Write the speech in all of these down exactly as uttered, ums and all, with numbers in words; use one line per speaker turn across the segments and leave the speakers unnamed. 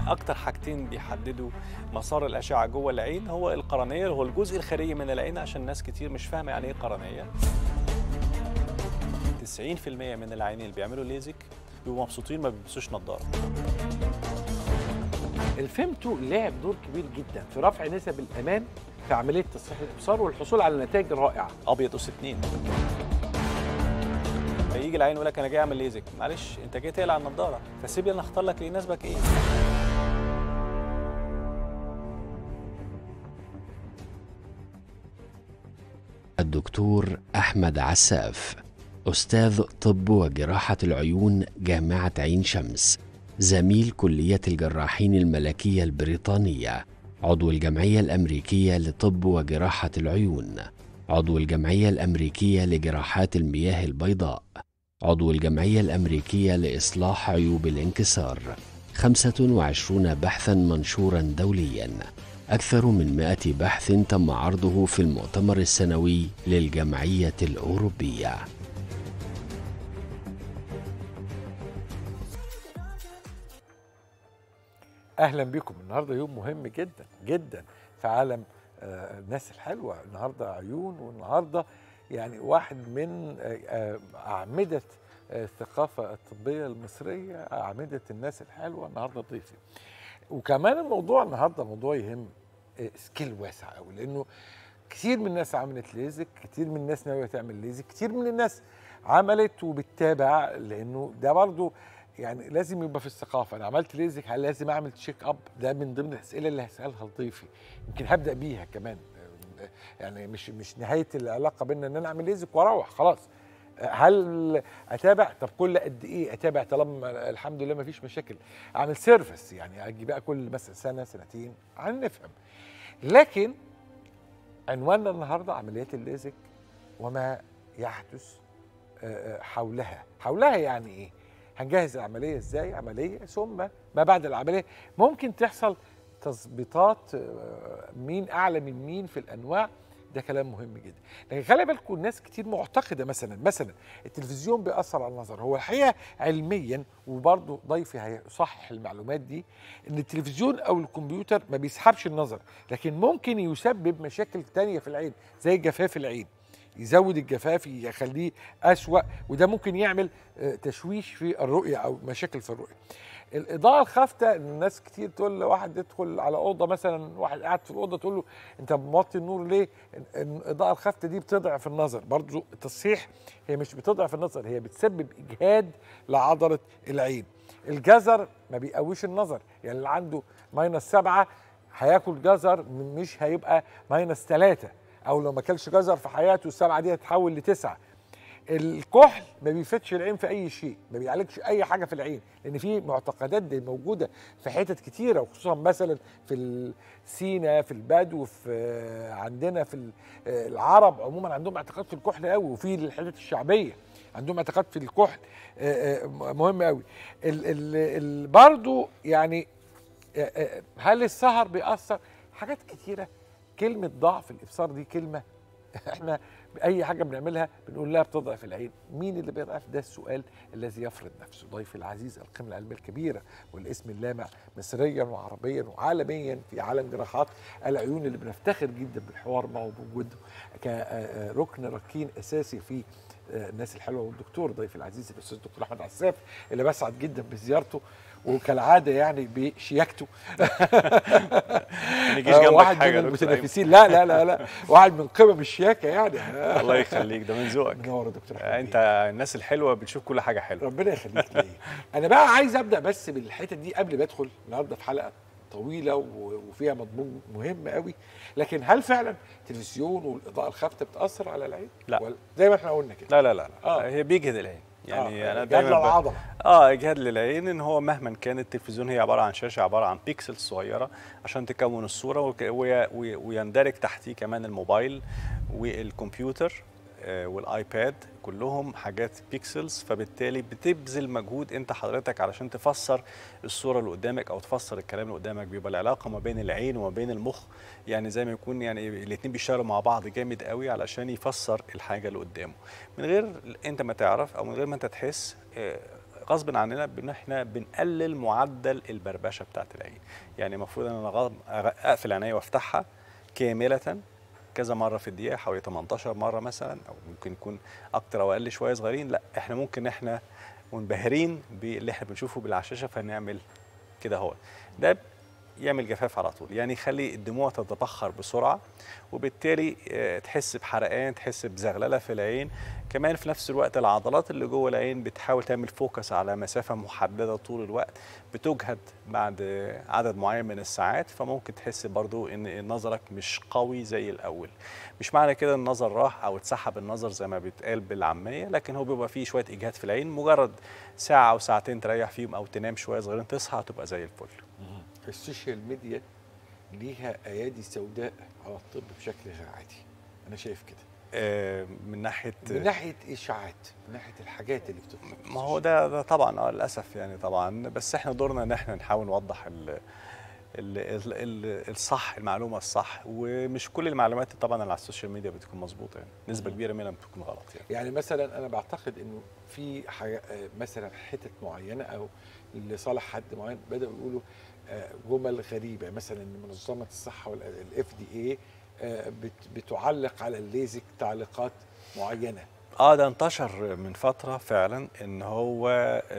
اكتر حاجتين بيحددوا مسار الاشعه جوه العين هو القرنيه، اللي هو الجزء الخارجي من العين، عشان ناس كتير مش فاهمه يعني ايه قرنيه. تسعين في المية من العيانين اللي بيعملوا ليزك بيبقوا مبسوطين، ما بيلبسوش نظاره.
الفيمتو لعب دور كبير جدا في رفع نسب الامان في عمليه تصحيح الابصار والحصول على نتائج رائعه.
ابيض اس اتنين. فيجي العين يقول لك انا جاي اعمل ليزك، معلش انت جاي تقلع النضاره، فسيب لي انا اختار لك اللي يناسبك ايه.
الدكتور أحمد عساف، أستاذ طب وجراحة العيون جامعة عين شمس، زميل كلية الجراحين الملكية البريطانية، عضو الجمعية الأمريكية لطب وجراحة العيون، عضو الجمعية الأمريكية لجراحات المياه البيضاء، عضو الجمعية الأمريكية لإصلاح عيوب الانكسار، خمسة وعشرين بحثا منشورا دوليا، أكثر من مائة بحث تم عرضه في المؤتمر السنوي للجمعية الأوروبية.
اهلا بكم. النهارده يوم مهم جدا جدا في عالم آه الناس الحلوه. النهارده عيون، والنهارده يعني واحد من آه اعمده آه الثقافه الطبيه المصريه، اعمده الناس الحلوه. النهارده ضيفي، وكمان الموضوع النهارده موضوع يهم آه سكيل واسع قوي، لانه كتير من الناس عملت ليزك، كتير من الناس ناويه تعمل ليزك، كتير من الناس عملت وبتتابع، لانه ده برضه يعني لازم يبقى في الثقافه. انا عملت ليزك، هل لازم اعمل تشيك اب؟ ده من ضمن الاسئله اللي هسالها لضيفي، يمكن هبدا بيها كمان. يعني مش مش نهايه العلاقه بيننا ان انا اعمل ليزك واروح خلاص. هل اتابع؟ طب كل قد ايه اتابع طالما الحمد لله ما فيش مشاكل؟ اعمل سيرفيس، يعني اجي بقى كل مثلا سنه سنتين عشان نفهم. لكن عنواننا النهارده عمليات الليزك وما يحدث حولها. حولها يعني ايه؟ هنجهز العمليه ازاي؟ عمليه ثم ما بعد العمليه ممكن تحصل تظبيطات، مين اعلى من مين في الانواع. ده كلام مهم جدا. لكن خلي بالكم، الناس كتير معتقده مثلا مثلا التلفزيون بيأثر على النظر. هو الحقيقه علميا، وبرضه ضيفي هيصحح المعلومات دي، ان التلفزيون او الكمبيوتر ما بيسحبش النظر، لكن ممكن يسبب مشاكل تانية في العين زي جفاف العين، يزود الجفاف، يخليه أسوأ، وده ممكن يعمل تشويش في الرؤية أو مشاكل في الرؤية. الإضاءة الخافتة، الناس كتير تقول لواحد يدخل على أوضة مثلا، واحد قاعد في الأوضة تقول له أنت موطي النور ليه؟ الإضاءة الخافتة دي بتضعف النظر. برضو التصحيح، هي مش بتضعف النظر، هي بتسبب إجهاد لعضلة العين. الجزر ما بيقويش النظر، يعني اللي عنده ماينس سبعة هياكل جزر مش هيبقى ماينس ثلاثة، او لو ما اكلش جزر في حياته السبعه دي هتتحول لتسعه. الكحل ما بيفيدش العين في اي شيء، ما بيعالجش اي حاجه في العين، لان في معتقدات دي موجوده في حتت كتيره، وخصوصا مثلا في سينا، في البدو، في عندنا في العرب عموما عندهم اعتقاد في الكحل قوي، وفي الحتت الشعبيه عندهم اعتقاد في الكحل مهم قوي. برضو يعني هل السهر بيأثر؟ حاجات كتيره. كلمة ضعف الإبصار دي كلمة احنا بأي حاجة بنعملها بنقول لها بتضعف العين. مين اللي بيضعف؟ ده السؤال الذي يفرض نفسه. ضيفي العزيز، القيمة العلمية الكبيرة والاسم اللامع مصريا وعربيا وعالميا في عالم جراحات العيون، اللي بنفتخر جدا بالحوار معه وبوجوده كركن ركين أساسي في الناس الحلوة. والدكتور ضيفي العزيز الأستاذ الدكتور أحمد عساف، اللي بسعد جدا بزيارته وكالعاده يعني بشياكته. واحد من المتنافسين، لا لا لا لا واحد من قمم الشياكه يعني.
الله يخليك، ده من ذوقك.
منور يا دكتور.
انت الناس الحلوه بتشوف كل حاجه حلوه.
ربنا يخليك ليا. انا بقى عايز ابدا بس بالحته دي قبل ما ادخل النهارده في حلقه طويله وفيها مضمون مهم قوي. لكن هل فعلا التلفزيون والاضاءه الخافته بتاثر على العين؟
لا،
زي ما احنا قلنا كده.
لا لا لا, لا. آه. هي بيجهد العين. يعني
آه.
انا
دايما العضله
اه اجهاد للعين، ان هو مهما كان التلفزيون هي عباره عن شاشه، عباره عن بيكسل صغيره عشان تكون الصوره، ويندرج تحتيه كمان الموبايل والكمبيوتر والايباد، كلهم حاجات بيكسلز. فبالتالي بتبذل مجهود انت حضرتك علشان تفسر الصوره اللي قدامك او تفسر الكلام اللي قدامك. بيبقى العلاقه ما بين العين وما بين المخ يعني زي ما يكون يعني الاثنين بيشتغلوا مع بعض جامد قوي علشان يفسر الحاجه اللي قدامه، من غير انت ما تعرف او من غير ما انت تحس. غصب عننا ان احنا بنقلل معدل البربشه بتاعت العين. يعني المفروض ان انا اقفل عينيا وافتحها كامله كذا مره في الدقيقه، حوالي تمنتاشر مره مثلا، او ممكن يكون اكتر او اقل شويه صغيرين. لا احنا ممكن احنا منبهرين باللي احنا بنشوفه بالعشاشه فنعمل كده. هو ده يعمل جفاف على طول، يعني يخلي الدموع تتبخر بسرعه، وبالتالي تحس بحرقان، تحس بزغلله في العين. كمان في نفس الوقت العضلات اللي جوه العين بتحاول تعمل فوكس على مسافه محدده طول الوقت، بتجهد بعد عدد معين من الساعات، فممكن تحس برضو ان نظرك مش قوي زي الاول. مش معنى كده النظر راح او اتسحب النظر زي ما بيتقال بالعاميه، لكن هو بيبقى فيه شويه اجهاد في العين، مجرد ساعه او ساعتين تريح فيهم او تنام شويه صغيرين تصحى تبقى زي الفل.
السوشيال ميديا ليها ايادي سوداء على الطب بشكل غير عادي، انا شايف كده.
آه من ناحيه
من ناحيه اشاعات، من ناحيه الحاجات اللي بتطلع.
ما هو ده, ده طبعا اه للاسف يعني طبعا، بس احنا دورنا ان احنا نحاول نوضح ال ال ال ال الصح، المعلومه الصح، ومش كل المعلومات طبعا اللي على السوشيال ميديا بتكون مظبوطه، يعني نسبه كبيره منها بتكون غلط. يعني
يعني مثلا انا بعتقد انه في حاجة مثلا حتت معينه او لصالح حد معين بداوا يقولوا جمل غريبه، مثلا ان منظمه الصحه والاف دي اي بتعلق على الليزك تعليقات معينه.
اه ده انتشر من فتره فعلا ان هو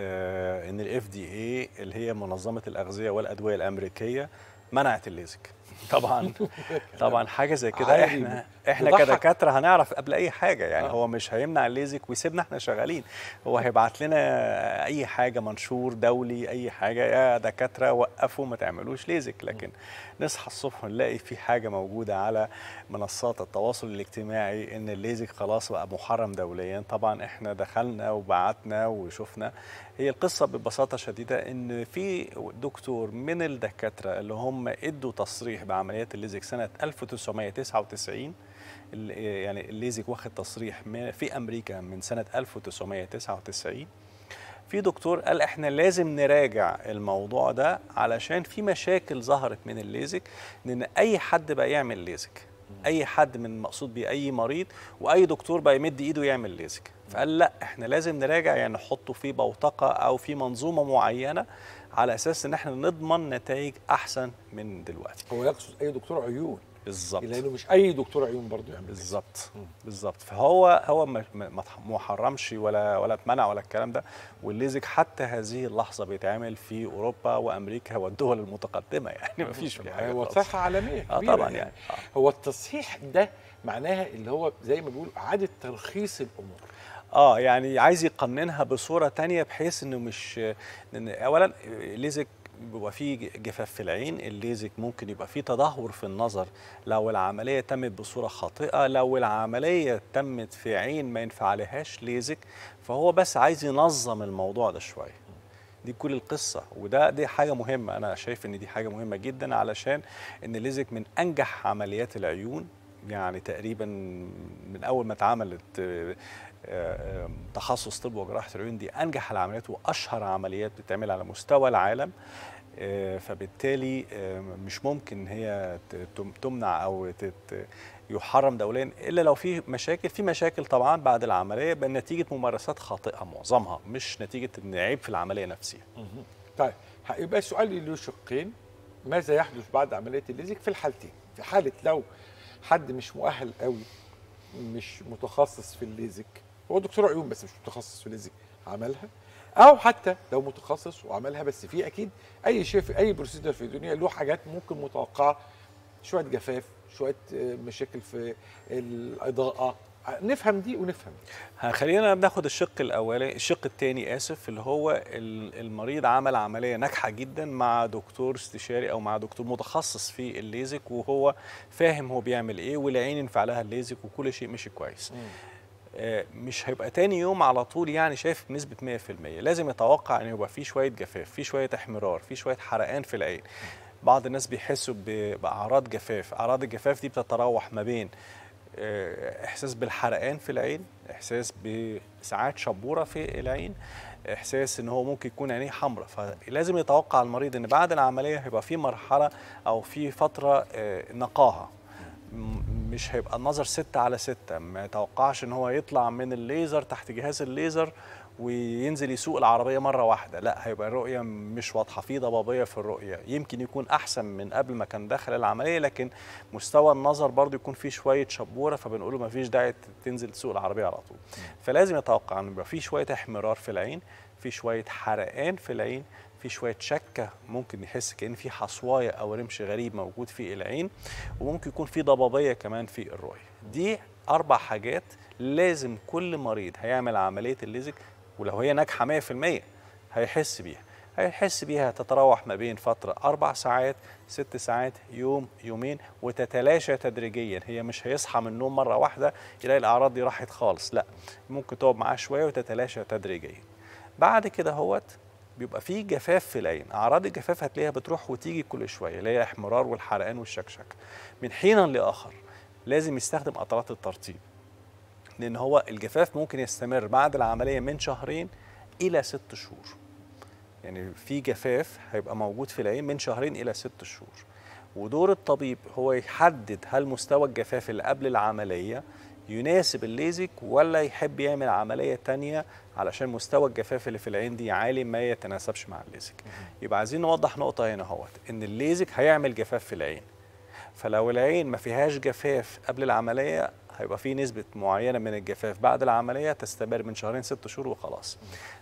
آه ان الاف دي اي اللي هي منظمه الاغذيه والادويه الامريكيه منعت الليزك. طبعا طبعا حاجه زي كده احنا احنا كدكاتره هنعرف قبل اي حاجه، يعني آه. هو مش هيمنع الليزك ويسيبنا احنا شغالين، هو هيبعت لنا اي حاجه، منشور دولي، اي حاجه، يا دكاتره وقفوا ما تعملوش ليزك. لكن نصحى الصبح ونلاقي في حاجه موجوده على منصات التواصل الاجتماعي ان الليزك خلاص بقى محرم دوليا. طبعا احنا دخلنا وبعتنا وشفنا. هي القصه ببساطه شديده ان في دكتور من الدكاتره اللي هم ادوا تصريح بعمليات الليزك سنه ألف وتسعمائة وتسعة وتسعين، يعني الليزك واخد تصريح في امريكا من سنه ألف وتسعمائة وتسعة وتسعين. في دكتور قال احنا لازم نراجع الموضوع ده علشان في مشاكل ظهرت من الليزك، لان اي حد بقى يعمل ليزك، اي حد من مقصود بيه اي مريض، واي دكتور بقى يمد ايده يعمل ليزك. فقال لا احنا لازم نراجع، يعني نحطه في بوتقه او في منظومه معينه على اساس ان احنا نضمن نتائج احسن من دلوقتي.
هو يقصد اي دكتور عيون
بالظبط،
لانه مش اي دكتور عيون برضه يعمل
بالظبط بالظبط. فهو هو ما حرمش ولا ولا اتمنع ولا الكلام ده، والليزك حتى هذه اللحظه بيتعمل في اوروبا وامريكا والدول المتقدمه، يعني ما فيش في حاجه.
هو صحه عالميه كبيره.
اه طبعا يعني,
يعني. آه. هو التصحيح ده معناها اللي هو زي ما بيقولوا اعاده ترخيص الامور.
اه يعني عايز يقننها بصوره ثانيه بحيث انه مش إن اولا الليزك بيبقى فيه جفاف في العين، الليزك ممكن يبقى فيه تدهور في النظر لو العمليه تمت بصوره خاطئه، لو العمليه تمت في عين ما ينفعلهاش ليزك. فهو بس عايز ينظم الموضوع ده شويه. دي كل القصه، وده دي حاجه مهمه، انا شايف ان دي حاجه مهمه جدا، علشان ان الليزك من انجح عمليات العيون. يعني تقريبا من اول ما اتعملت تخصص طب وجراحه العيون دي انجح العمليات واشهر عمليات بتتعمل على مستوى العالم. فبالتالي مش ممكن هي تمنع او يحرم دوليا الا لو في مشاكل. في مشاكل طبعا بعد العمليه بنتيجه ممارسات خاطئه معظمها، مش نتيجه ان عيب في العمليه نفسها.
طيب هيبقى السؤال له شقين، ماذا يحدث بعد عمليه الليزك في الحالتين؟ في حاله لو حد مش مؤهل قوي، مش متخصص في الليزك، هو دكتور عيون بس مش متخصص في الليزك عملها، او حتى لو متخصص وعملها بس في اكيد اي شيء في اي بروسيدر في الدنيا له حاجات ممكن متوقعه، شويه جفاف، شويه مشاكل في الاضاءه، نفهم دي ونفهم دي.
خلينا بناخد الشق الاولاني، الشق الثاني اسف، اللي هو المريض عمل عمليه ناجحه جدا مع دكتور استشاري او مع دكتور متخصص في الليزك، وهو فاهم هو بيعمل ايه، والعين ينفع لها الليزك وكل شيء مشي كويس. م. مش هيبقى تاني يوم على طول يعني شايف بنسبه مية في المية، لازم يتوقع ان يبقى في شويه جفاف، في شويه احمرار، في شويه حرقان في العين. بعض الناس بيحسوا باعراض جفاف، اعراض الجفاف دي بتتراوح ما بين احساس بالحرقان في العين، احساس بساعات شبوره في العين، احساس ان هو ممكن يكون عينيه حمراء. فلازم يتوقع المريض ان بعد العمليه هيبقى في مرحله او في فتره نقاهه، مش هيبقى النظر ستة على ستة، ما يتوقعش ان هو يطلع من الليزر تحت جهاز الليزر وينزل يسوق العربيه مره واحده، لا هيبقى الرؤيه مش واضحه، في ضبابيه في الرؤيه، يمكن يكون احسن من قبل ما كان داخل العمليه، لكن مستوى النظر برضو يكون فيه شويه شبوره، فبنقول له ما فيش داعي تنزل تسوق العربيه على طول. فلازم يتوقع ان يبقى في شويه احمرار في العين، في شويه حرقان في العين، في شويه شكه، ممكن يحس كأن في حصوايه او رمش غريب موجود في العين، وممكن يكون في ضبابيه كمان في الرؤيه. دي اربع حاجات لازم كل مريض هيعمل عمليه الليزك، ولو هي ناجحه مية في المية هيحس بيها. هيحس بيها تتراوح ما بين فتره اربع ساعات، ست ساعات، يوم، يومين، وتتلاشى تدريجيا. هي مش هيصحى من النوم مره واحده يلاقي الاعراض دي راحت خالص، لا، ممكن تقعد معاه شويه وتتلاشى تدريجيا. بعد كده هوت بيبقى فيه جفاف في العين. اعراض الجفاف هتلاقيها بتروح وتيجي كل شويه، اللي هي احمرار والحرقان والشكشك. من حين لاخر لازم يستخدم قطرات الترطيب، لان هو الجفاف ممكن يستمر بعد العمليه من شهرين الى ست شهور. يعني في جفاف هيبقى موجود في العين من شهرين الى ست شهور، ودور الطبيب هو يحدد هل مستوى الجفاف اللي قبل العمليه يناسب الليزك ولا يحب يعمل عمليه تانية علشان مستوى الجفاف اللي في العين دي عالي ما يتناسبش مع الليزك. يبقى عايزين نوضح نقطه هنا اهوت، ان الليزك هيعمل جفاف في العين، فلو العين ما فيهاش جفاف قبل العمليه هيبقى في نسبه معينه من الجفاف بعد العمليه تستمر من شهرين ست شهور وخلاص.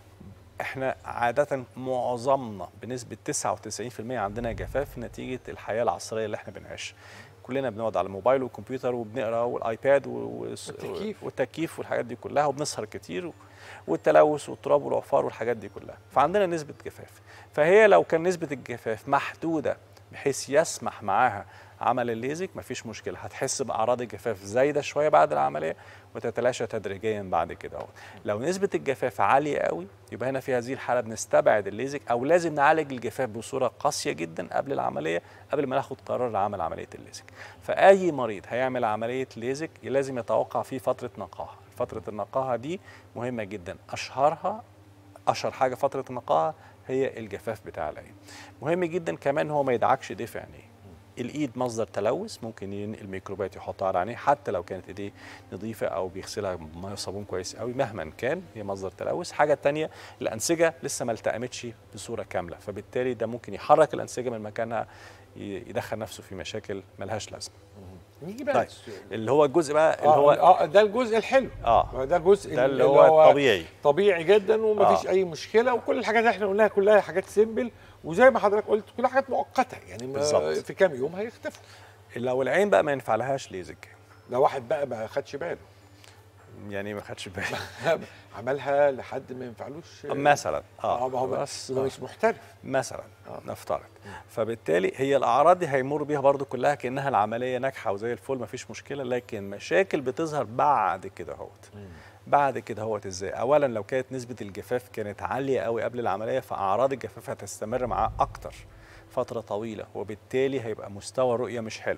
احنا عاده معظمنا بنسبه تسعة وتسعين في المية عندنا جفاف نتيجه الحياه العصريه اللي احنا بنعيشها. كلنا بنقعد على الموبايل والكمبيوتر وبنقرا والايباد والتكييف والتكييف والحاجات دي كلها، وبنسهر كتير، والتلوث والتراب والعفار والحاجات دي كلها، فعندنا نسبه جفاف. فهي لو كان نسبه الجفاف محدوده بحيث يسمح معاها عمل الليزك مفيش مشكله، هتحس باعراض الجفاف زايده شويه بعد العمليه وتتلاشى تدريجيا بعد كده. لو نسبه الجفاف عاليه قوي يبقى هنا في هذه الحاله بنستبعد الليزك، او لازم نعالج الجفاف بصوره قاسيه جدا قبل العمليه، قبل ما ناخد قرار لعمل عمليه الليزك. فاي مريض هيعمل عمليه ليزك لازم يتوقع فيه فتره نقاهه. فتره النقاهه دي مهمه جدا، اشهرها اشهر حاجه فتره النقاهه هي الجفاف بتاع العين. مهم جدا كمان هو ما يدعكش ايديه في عينيه. الايد مصدر تلوث، ممكن ينقل ميكروبات يحطها على عينيه حتى لو كانت ايديه نظيفه او بيغسلها بميه وصابون كويس قوي، مهما كان هي مصدر تلوث. حاجه ثانيه، الانسجه لسه ما التئمتش بصوره كامله، فبالتالي ده ممكن يحرك الانسجه من مكانها، يدخل نفسه في مشاكل ملهاش لازمه.
نيجي بقى
طيب اللي هو الجزء بقى اللي
آه
هو
اه ده الجزء الحلو،
اه
ده الجزء
ده اللي هو الطبيعي
طبيعي جدا ومفيش آه. اي مشكله، وكل الحاجات اللي احنا قلناها كلها حاجات سيمبل، وزي ما حضرتك قلت كلها حاجات مؤقته، يعني في كام يوم هيختفوا.
لو العين بقى ما ينفع لهاش ليزك،
لو واحد بقى ما خدش باله،
يعني ما خدش باله
عملها لحد ما ينفعلوش
مثلا اه,
آه ما هو بس آه. مش محترف
مثلا آه. نفترض، فبالتالي هي الاعراض دي هيمر بيها برضو كلها كانها العمليه ناجحه وزي الفل ما فيش مشكله، لكن مشاكل بتظهر بعد كده اهوت. بعد كده اهوت ازاي؟ اولا لو كانت نسبه الجفاف كانت عاليه قوي قبل العمليه فاعراض الجفاف هتستمر معاه اكتر فتره طويله، وبالتالي هيبقى مستوى الرؤيه مش حلو.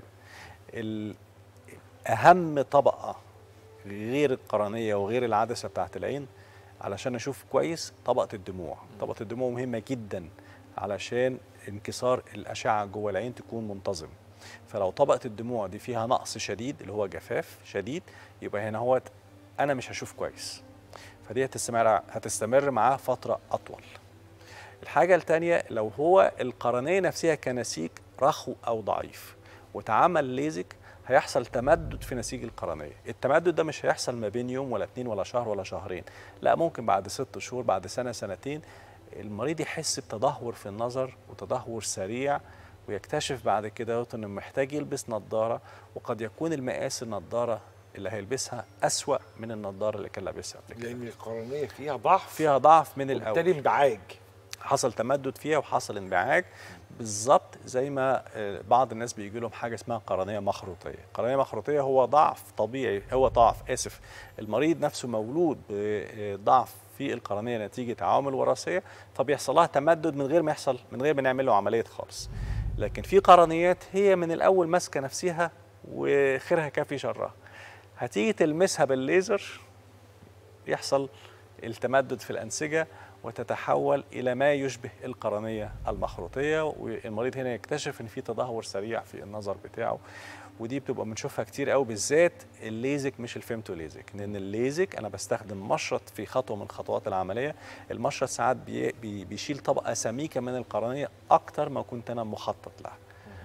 اهم طبقه غير القرنيه وغير العدسه بتاعت العين علشان اشوف كويس طبقه الدموع. طبقه الدموع مهمه جدا علشان انكسار الاشعه جوه العين تكون منتظم. فلو طبقه الدموع دي فيها نقص شديد اللي هو جفاف شديد يبقى هنا هو انا مش هشوف كويس، فدي هتستمر هتستمر معاه فتره اطول. الحاجه الثانيه لو هو القرنيه نفسها كنسيج رخو او ضعيف وتعمل ليزك هيحصل تمدد في نسيج القرنيه. التمدد ده مش هيحصل ما بين يوم ولا اتنين ولا شهر ولا شهرين، لا ممكن بعد ست شهور، بعد سنه سنتين المريض يحس بتدهور في النظر وتدهور سريع، ويكتشف بعد كده انه محتاج يلبس نظاره، وقد يكون المقاس النظاره اللي هيلبسها أسوأ من النظاره اللي كان لابسها قبل كده،
لان القرنيه فيها ضعف
فيها ضعف من الاول،
وبالتالي انبعاج،
حصل تمدد فيها وحصل انبعاج. بالظبط زي ما بعض الناس بيجي لهم حاجه اسمها قرنيه مخروطيه. قرنيه مخروطيه هو ضعف طبيعي، هو ضعف اسف المريض نفسه مولود بضعف في القرنيه نتيجه عوامل وراثيه، فبيحصل لها تمدد من غير ما يحصل من غير ما نعمل له عمليه خالص. لكن في قرنيات هي من الاول ماسكه نفسها وخيرها كافي شرها، هتيجي تلمسها بالليزر يحصل التمدد في الانسجه وتتحول إلى ما يشبه القرنية المخروطية، والمريض هنا يكتشف إن في تدهور سريع في النظر بتاعه، ودي بتبقى بنشوفها كتير قوي بالذات الليزك مش الفيمتو ليزك، لان الليزك انا بستخدم مشرط في خطوه من خطوات العمليه، المشرط ساعات بي بي بيشيل طبقه سميكه من القرنيه اكتر ما كنت انا مخطط لها.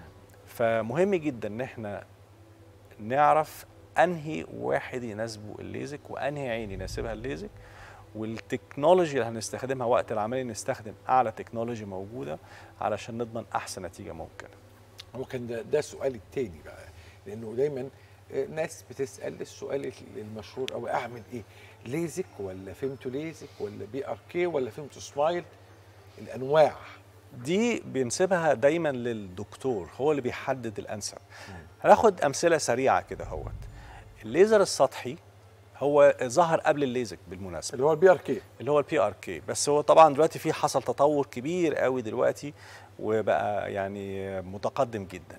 فمهم جدا ان احنا نعرف انهي واحد يناسبه الليزك وانهي عين يناسبها الليزك، والتكنولوجي اللي هنستخدمها وقت العمليه نستخدم اعلى تكنولوجي موجوده علشان نضمن احسن نتيجه ممكنه.
هو كان ده, ده سؤالي التاني بقى، لانه دايما ناس بتسال السؤال المشهور قوي، اعمل ايه؟ ليزك ولا فيمتو ليزك ولا بي ار كي ولا فيمتو سمايل؟ الانواع
دي بنسيبها دايما للدكتور، هو اللي بيحدد الانسب. هناخد امثله سريعه كده. اهوت الليزر السطحي هو ظهر قبل الليزك بالمناسبه،
اللي هو البي ار كي،
اللي هو البي ار كي، بس هو طبعا دلوقتي في حصل تطور كبير قوي دلوقتي وبقى يعني متقدم جدا.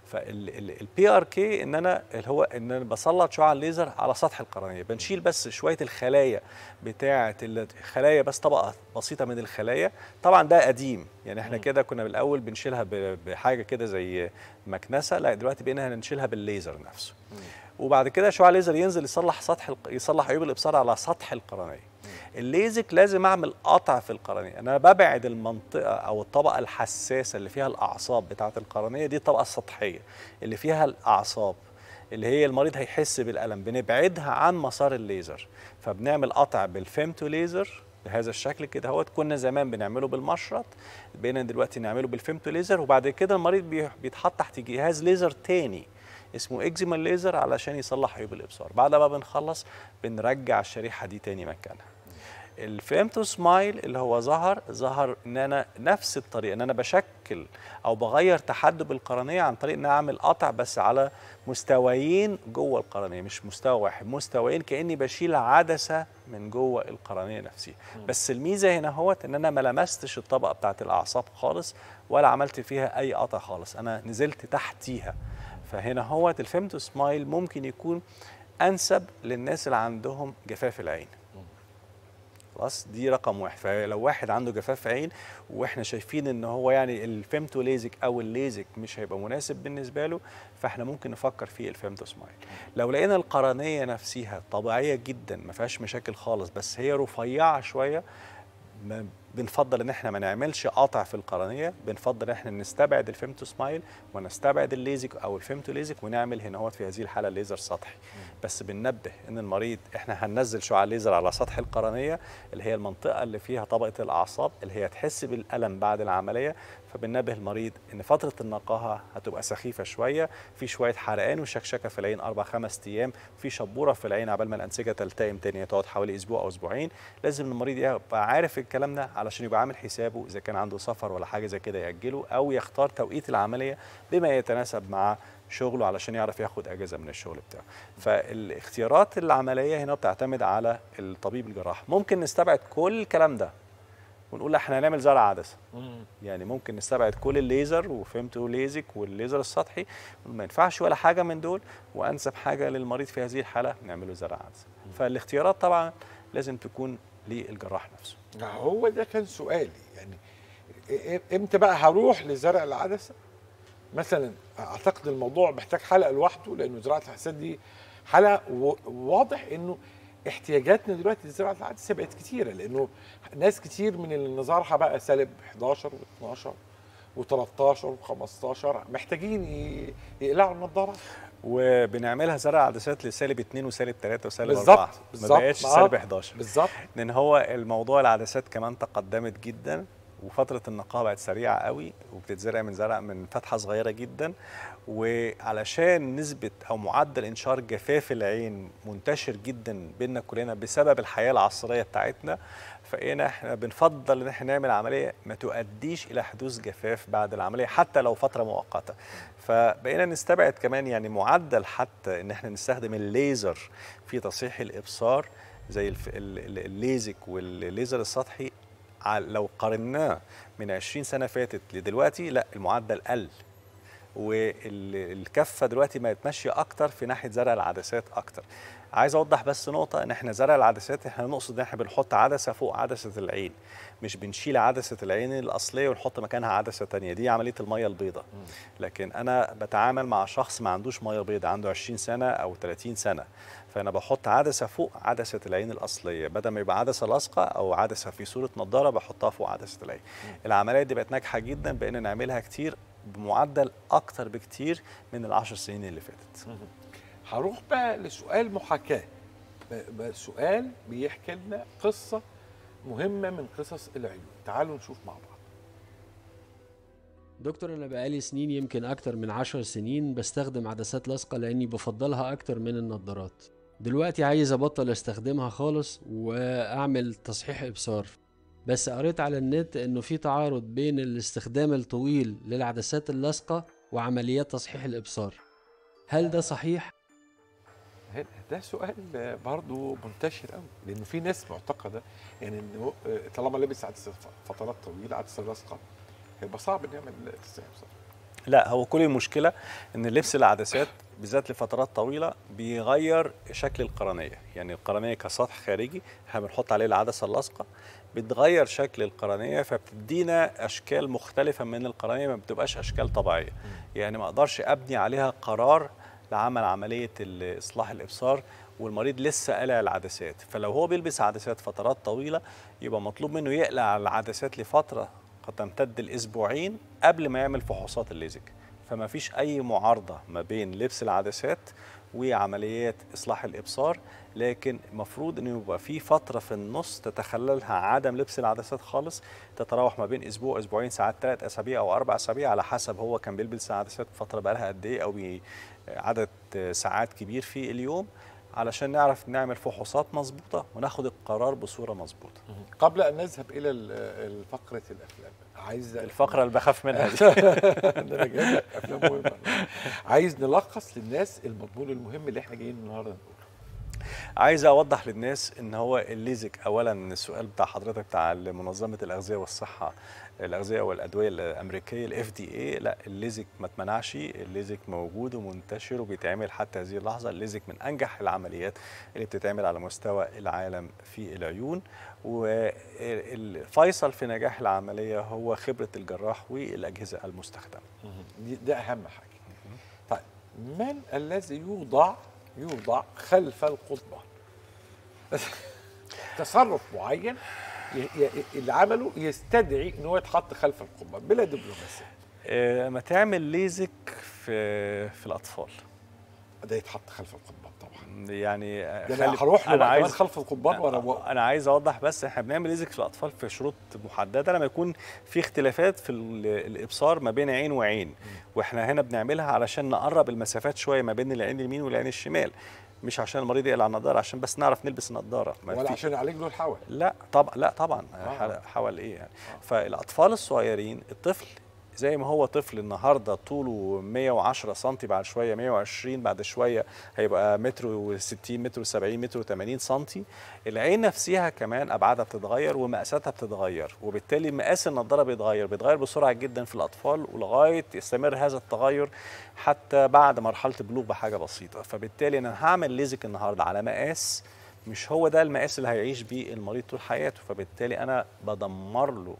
فالبي ار كي ان انا اللي هو ان انا بسلط شعاع الليزر على سطح القرنيه، بنشيل بس شويه الخلايا بتاعه الخلايا، بس طبقه بسيطه من الخلايا. طبعا ده قديم، يعني احنا كده كنا بالاول بنشيلها بحاجه كده زي مكنسه، لا دلوقتي بقينا هنشيلها بالليزر نفسه. وبعد كده شعاع الليزر ينزل يصلح سطح يصلح عيوب الابصار على سطح القرنيه. الليزك لازم اعمل قطع في القرنيه، انا ببعد المنطقه او الطبقه الحساسه اللي فيها الاعصاب بتاعه القرنيه، دي الطبقه السطحيه اللي فيها الاعصاب اللي هي المريض هيحس بالالم، بنبعدها عن مسار الليزر، فبنعمل قطع بالفيمتو ليزر بهذا الشكل كده. اهوت كنا زمان بنعمله بالمشرط، بقينا دلوقتي نعمله بالفيمتو ليزر، وبعد كده المريض بيتحط تحت جهاز ليزر تاني اسمه اكزيما ليزر علشان يصلح عيوب الابصار. بعد ما بنخلص بنرجع الشريحه دي تاني مكانها. الفيمتو سمايل اللي هو ظهر ظهر ان انا نفس الطريقه، ان انا بشكل او بغير تحدب القرنيه عن طريق ان انا اعمل قطع بس على مستويين جوه القرنيه، مش مستوى واحد، مستويين، كاني بشيل عدسه من جوه القرنيه نفسها. بس الميزه هنا هوت ان انا ما لمستش الطبقه بتاعت الاعصاب خالص ولا عملت فيها اي قطع خالص، انا نزلت تحتيها. فهنا هوت الفيمتو سمايل ممكن يكون انسب للناس اللي عندهم جفاف العين. خلاص دي رقم واحد. فلو واحد عنده جفاف عين واحنا شايفين ان هو يعني الفيمتو ليزك او الليزك مش هيبقى مناسب بالنسبه له، فاحنا ممكن نفكر في الفيمتو سمايل. لو لقينا القرنيه نفسها طبيعيه جدا ما فيهاش مشاكل خالص بس هي رفيعه شويه، بنفضل ان احنا ما نعملش قطع في القرنيه، بنفضل ان احنا نستبعد الفيمتو سمايل ونستبعد الليزك او الفيمتو ليزك ونعمل هنا هو في هذه الحاله الليزر سطحي. بس بننبه ان المريض احنا هننزل شعاع الليزر على سطح القرنيه اللي هي المنطقه اللي فيها طبقه الاعصاب اللي هي تحس بالالم بعد العمليه، فبننبه المريض ان فتره النقاهه هتبقى سخيفه شويه، في شويه حرقان وشكشكه في العين اربع خمس ايام، في شبوره في العين عبال ما الانسجه تلتئم تاني تقعد حوالي اسبوع او اسبوعين. لازم المريض يبقى عارف الكلام ده علشان يبقى عامل حسابه اذا كان عنده سفر ولا حاجه زي كده ياجله او يختار توقيت العمليه بما يتناسب مع شغله علشان يعرف ياخد اجازه من الشغل بتاعه. فالاختيارات العمليه هنا بتعتمد على الطبيب الجراح. ممكن نستبعد كل الكلام ده ونقول لا احنا هنعمل زرع عدسه، يعني ممكن نستبعد كل الليزر وفيمتو ليزك والليزر السطحي، ما ينفعش ولا حاجه من دول، وانسب حاجه للمريض في هذه الحاله نعمله زرع عدسه. فالاختيارات طبعا لازم تكون للجراح نفسه.
هو ده كان سؤالي، يعني امتى بقى هروح لزرع العدسه؟ مثلا اعتقد الموضوع محتاج حلقه لوحده، لانه زراعه العدسات دي حلقه، واضح انه احتياجاتنا دلوقتي لزراعه العدسه بقت كتيره، لانه ناس كتير من اللي نظرها بقى سالب احداشر واثناشر وتلتاشر وخمستاشر محتاجين يقلعوا النضاره،
وبنعملها زرع عدسات لسالب اتنين وسالب تلاتة وسالب
بالزبط
اربعة،
بالظبط
ما بقاش سالب احداشر
بالظبط،
لان هو الموضوع العدسات كمان تقدمت جدا وفتره النقاهه بقت سريعه قوي وبتتزرع من زرع من فتحه صغيره جدا، وعلشان نسبه او معدل انشار جفاف العين منتشر جدا بيننا كلنا بسبب الحياه العصريه بتاعتنا، فإنا احنا بنفضل ان احنا نعمل عمليه ما تؤديش الى حدوث جفاف بعد العمليه حتى لو فتره مؤقته. فبقينا نستبعد كمان يعني معدل حتى ان احنا نستخدم الليزر في تصحيح الابصار زي الليزك والليزر السطحي، لو قارناه من عشرين سنه فاتت لدلوقتي لا المعدل قل، والكفه دلوقتي ما ماشيه اكتر في ناحيه زرع العدسات اكتر. عايز اوضح بس نقطه، ان احنا زرع العدسات احنا نقصد ان احنا بنحط عدسه فوق عدسه العين، مش بنشيل عدسه العين الاصليه ونحط مكانها عدسه ثانيه، دي عمليه الميه البيضاء. لكن انا بتعامل مع شخص ما عندوش ميه بيضاء، عنده عشرين سنه او ثلاثين سنه، فانا بحط عدسه فوق عدسه العين الاصليه، بدل ما يبقى عدسه لاصقه او عدسه في صوره نضاره بحطها فوق عدسه العين. العمليات دي بقت ناجحه جدا، بقينا نعملها كتير بمعدل اكتر بكتير من العشر سنين اللي فاتت.
هروح بقى لسؤال محاكاه، سؤال بيحكي لنا قصه مهمه من قصص العيون، تعالوا نشوف مع بعض.
دكتور، أنا بقالي سنين يمكن أكتر من عشر سنين بستخدم عدسات لاصقة لأني بفضلها أكتر من النضارات. دلوقتي عايز أبطل استخدمها خالص وأعمل تصحيح إبصار، بس قريت على النت إنه في تعارض بين الاستخدام الطويل للعدسات اللاصقة وعمليات تصحيح الإبصار. هل ده صحيح؟
ده سؤال برضو منتشر قوي، لأنه في ناس معتقدة يعني إنه طالما لبس عدسة فترات طويلة عدسة لاصقة هيبقى صعب نعمل تصحيح إبصار.
لا، هو كل المشكله ان لبس العدسات بالذات لفترات طويله بيغير شكل القرنيه، يعني القرنيه كسطح خارجي احنا بنحط عليه العدسه اللاصقه بتغير شكل القرنيه، فبتدينا اشكال مختلفه من القرنيه، ما بتبقاش اشكال طبيعيه. يعني ما اقدرش ابني عليها قرار لعمل عمليه اصلاح الابصار والمريض لسه قالع العدسات. فلو هو بيلبس عدسات فترات طويله يبقى مطلوب منه يقلع العدسات لفتره قد تمتد الاسبوعين قبل ما يعمل فحوصات الليزك. فما فيش اي معارضه ما بين لبس العدسات وعمليات اصلاح الابصار، لكن المفروض انه يبقى في فتره في النص تتخللها عدم لبس العدسات خالص، تتراوح ما بين اسبوع اسبوعين، ساعات ثلاث اسابيع او اربع اسابيع على حسب هو كان بيلبس العدسات فتره بقالها قد ايه، او عدد ساعات كبير في اليوم، علشان نعرف نعمل فحوصات مظبوطه وناخد القرار بصوره مظبوطه.
قبل ان نذهب الى فقره الافلام، عايز
الفقره اللي بخاف منها دي
انا جايب لك افلام مهمه. عايز نلخص للناس المضمون المهم اللي احنا جايين النهارده نقوله.
عايز اوضح للناس ان هو الليزك، اولا السؤال بتاع حضرتك بتاع منظمه الاغذيه والصحه الاغذيه والادويه الامريكيه الاف دي اي، لا الليزك ما اتمنعش، الليزك موجود ومنتشر وبيتعمل حتى هذه اللحظه. الليزك من انجح العمليات اللي بتتعمل على مستوى العالم في العيون، والفيصل في نجاح العمليه هو خبره الجراح والاجهزه المستخدمه.
ده اهم حاجه. طيب، من الذي يوضع يوضع خلف القضبان؟ تصرف معين اللي عمله يستدعي ان هو يتحط خلف القضبان بلا دبلوماسيه.
آه، ما تعمل ليزك في في الاطفال
ده يتحط خلف القضبان طبعا.
يعني
ده انا هروح له عايز خلف القضبان وانا
انا عايز اوضح بس احنا بنعمل ليزك في الاطفال في شروط محدده لما يكون في اختلافات في الابصار ما بين عين وعين، م. واحنا هنا بنعملها علشان نقرب المسافات شويه ما بين العين اليمين والعين الشمال، مش عشان المريض يقلع النضاره، عشان بس نعرف نلبس النضاره،
ولا عشان يعالج له الحول.
لا طبعا، لا طبعا آه. حول ايه يعني. آه. فالاطفال الصغيرين، الطفل زي ما هو طفل النهارده طوله مية وعشرة سنتي، بعد شويه مية وعشرين، بعد شويه هيبقى متر وستين، متر وسبعين، متر وثمانين سنتي. العين نفسها كمان ابعادها بتتغير ومقاساتها بتتغير، وبالتالي مقاس النضاره بيتغير بيتغير بسرعه جدا في الاطفال، ولغايه يستمر هذا التغير حتى بعد مرحله البلوغ بحاجه بسيطه. فبالتالي انا هعمل ليزك النهارده على مقاس مش هو ده المقاس اللي هيعيش بيه المريض طول حياته، فبالتالي انا بدمر له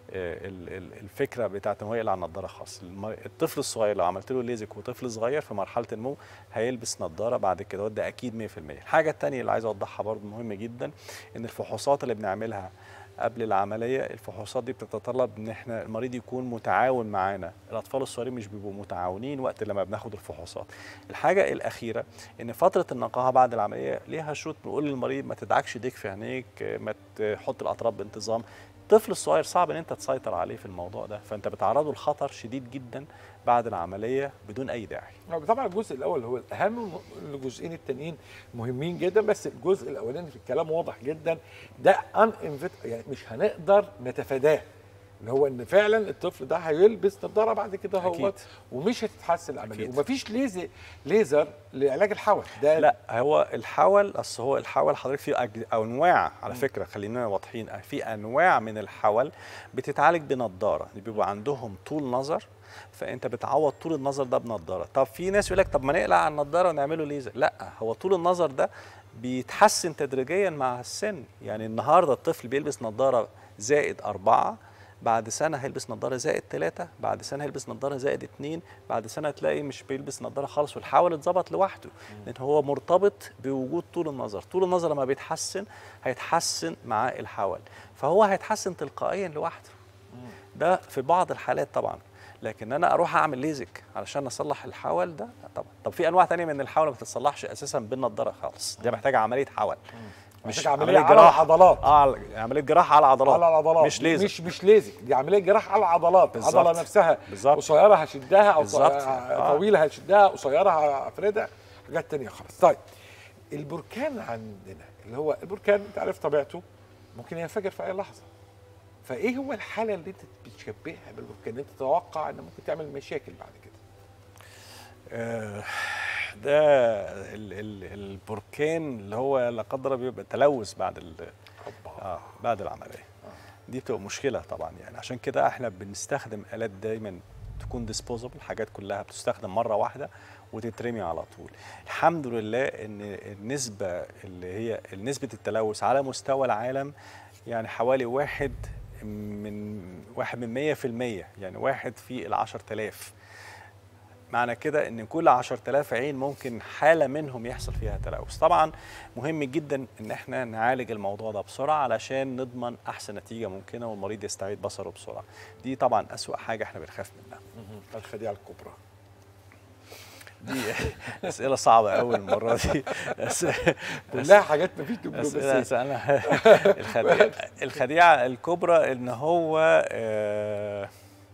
الفكره بتاعت ان هو يقلع النضاره خاص. الطفل الصغير لو عملت له ليزك وطفل صغير في مرحله النمو هيلبس نضاره بعد كده، وده اكيد مية في المية. الحاجه الثانيه اللي عايز اوضحها برضه مهمه جدا، ان الفحوصات اللي بنعملها قبل العمليه، الفحوصات دي بتتطلب ان احنا المريض يكون متعاون معانا. الاطفال الصغيرين مش بيبقوا متعاونين وقت لما بناخد الفحوصات. الحاجه الاخيره ان فتره النقاهه بعد العمليه ليها شروط، بنقول للمريض ما تدعكش ايديك في عينيك، ما تحط الاطراف بانتظام. الطفل الصغير صعب ان انت تسيطر عليه في الموضوع ده، فانت بتعرضه لخطر شديد جدا بعد العمليه بدون اي داعي.
طبعا الجزء الاول هو الاهم، الجزئين التانيين مهمين جدا، بس الجزء الاولاني في الكلام واضح جدا، ده ان يعني مش هنقدر نتفاداه، اللي هو ان فعلا الطفل ده هيلبس نظاره بعد كده هو ومش هتتحسن العمليه، ومفيش ليزر ليزر لعلاج الحول ده.
لا، هو الحول اصل هو الحول حضرتك فيه انواع على فكره، خلينا واضحين، في انواع من الحول بتتعالج بنظاره، بيبقوا عندهم طول نظر، فانت بتعوض طول النظر ده بنظاره. طب في ناس يقول لك طب ما نقلع النظاره ونعمله ليزر، لا، هو طول النظر ده بيتحسن تدريجيا مع السن. يعني النهارده الطفل بيلبس نظاره زائد أربعة، بعد سنه هيلبس نظاره زائد ثلاثة، بعد سنه هيلبس نظاره زائد اتنين، بعد سنه تلاقي مش بيلبس نظاره خالص والحول اتظبط لوحده، لان هو مرتبط بوجود طول النظر. طول النظر لما بيتحسن هيتحسن مع الحول، فهو هيتحسن تلقائيا لوحده. ده في بعض الحالات طبعا، لكن انا اروح اعمل ليزك علشان اصلح الحول ده طبعا. طب في انواع ثانيه من الحول ما بتتصلحش اساسا بالنضاره خالص، دي محتاجه عمليه حول،
مش عمليه على العضلات.
اه عمليه جراحه على العضلات،
على العضلات
مش ليزر.
مش مش ليزك، دي عمليه جراحه على العضلات.
بالزبط.
العضله نفسها
بالظبط،
قصيره هشدها او
آه.
طويله هشدها، قصيره هفردها، حاجات ثانيه خالص. طيب البركان عندنا اللي هو البركان انت عارف طبيعته ممكن ينفجر في اي لحظه، فايه هو الحاله اللي انت بتشبهها بالبركان انت تتوقع ان ممكن تعمل مشاكل بعد كده؟
آه ده ال ال البركان اللي هو لا قدر الله بيبقى تلوث بعد ال اه بعد العمليه. آه. دي بتبقى مشكله طبعا. يعني عشان كده احنا بنستخدم الات دايما تكون ديسبوزبل، حاجات كلها بتستخدم مره واحده وتترمي على طول. الحمد لله ان النسبه اللي هي نسبه التلوث على مستوى العالم يعني حوالي واحد من واحد من مية في المية، يعني واحد في العشرة آلاف. معنى كده ان كل عشرة آلاف عين ممكن حاله منهم يحصل فيها تلوث. طبعا مهم جدا ان احنا نعالج الموضوع ده بسرعه علشان نضمن احسن نتيجه ممكنه والمريض يستعيد بصره بسرعه. دي طبعا اسوأ حاجه احنا بنخاف منها.
الخديعه الكبرى
دي اسئله صعبه قوي المره دي. بس
كلها حاجات مفيش دبلوماسيه.
انا الخديعه الخديعه الكبرى ان هو آه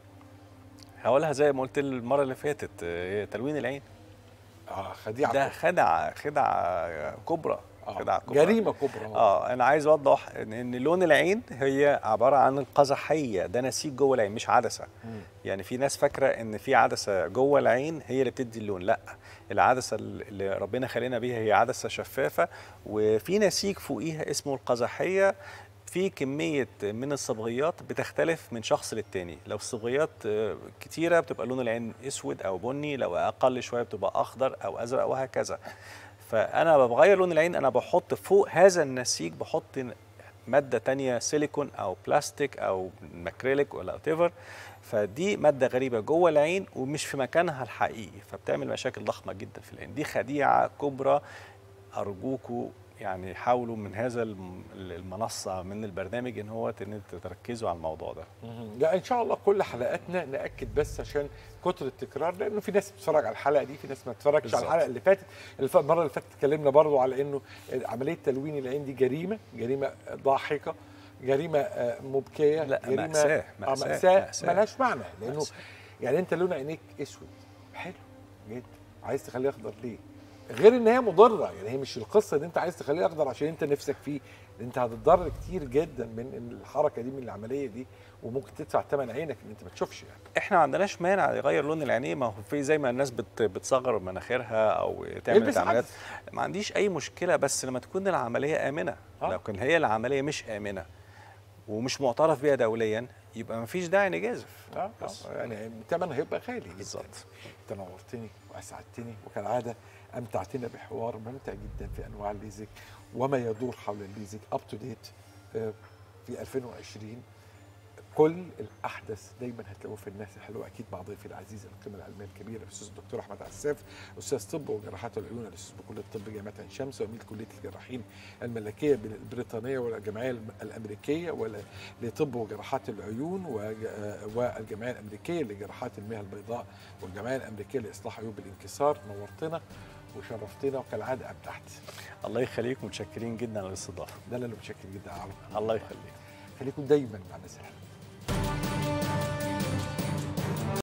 هقولها زي ما قلت المره اللي فاتت، هي تلوين العين.
اه خديعه
ده خدعه خدعه كبرى،
خدعه كبرى، جريمه كبرى.
اه انا عايز اوضح ان, إن لون العين هي عباره عن القزحيه، ده نسيج جوه العين مش عدسه. م. يعني في ناس فاكره ان في عدسه جوه العين هي اللي بتدي اللون، لا، العدسه اللي ربنا خلينا بيها هي عدسه شفافه وفي نسيج فوقيها اسمه القزحيه. في كمية من الصبغيات بتختلف من شخص للتاني، لو الصبغيات كتيرة بتبقى لون العين اسود او بني، لو اقل شوية بتبقى اخضر او ازرق وهكذا. فانا بغير لون العين، انا بحط فوق هذا النسيج بحط مادة تانية سيليكون او بلاستيك او ماكريليك ولا whatever، فدي مادة غريبة جوه العين ومش في مكانها الحقيقي، فبتعمل مشاكل ضخمة جدا في العين. دي خديعة كبرى، ارجوكوا يعني حاولوا من هذا المنصة من البرنامج ان هو تركزوا على الموضوع ده.
لا ان شاء الله كل حلقاتنا ناكد بس عشان كتر التكرار، لانه في ناس بتتفرج على الحلقه دي، في ناس ما بتتفرجش على الحلقه اللي فاتت. المره اللي فاتت اتكلمنا برضو على انه عمليه تلوين العين دي جريمه، جريمه ضاحكه، جريمه مبكيه،
لا
جريمه
مأساة
مأساة, مأساة ملهاش معنى، لانه مأساة. يعني انت لون عينيك اسود حلو جدا، عايز تخليه اخضر ليه؟ غير ان هي مضره، يعني هي مش القصه ان انت عايز تخليه اخضر عشان انت نفسك فيه، انت هتتضرر كتير جدا من الحركه دي، من العمليه دي، وممكن تدفع ثمن عينك ان انت ما تشوفش. يعني
احنا ما عندناش مانع يغير لون العينين، ما هو في زي ما الناس بت بتصغر مناخيرها او تعمل عمليات، ما عنديش اي مشكله، بس لما تكون العمليه امنه. آه. لو كان هي العمليه مش امنه ومش معترف بيها دوليا يبقى ما فيش داعي نجازف.
اه يعني الثمن هيبقى غالي.
بالظبط.
انت نورتني واسعدتني وكالعاده امتعتنا بحوار ممتع جدا في انواع الليزك وما يدور حول الليزك اب تو ديت في ألفين وعشرين. كل الاحدث دايما هتلاقوه في الناس الحلوه، اكيد مع ضيفي العزيز القيمه العلميه الكبيره الاستاذ الدكتور احمد عساف، استاذ طب وجراحات العيون، الاستاذ بكليه الطب جامعه عين شمس، وعميد كليه الجراحين الملكيه البريطانيه والجمعيه الامريكيه لطب وجراحات العيون، والجمعيه الامريكيه لجراحات المياه البيضاء، والجمعيه الامريكيه لاصلاح عيوب الانكسار. نورتنا وشرفتنا وكالعاده ابدعت.
الله يخليك، متشكرين جدا على الاستضافه.
ده اللي متشكر جدا.
الله يخليك.
خليكم دايما مع الناس الحلوه.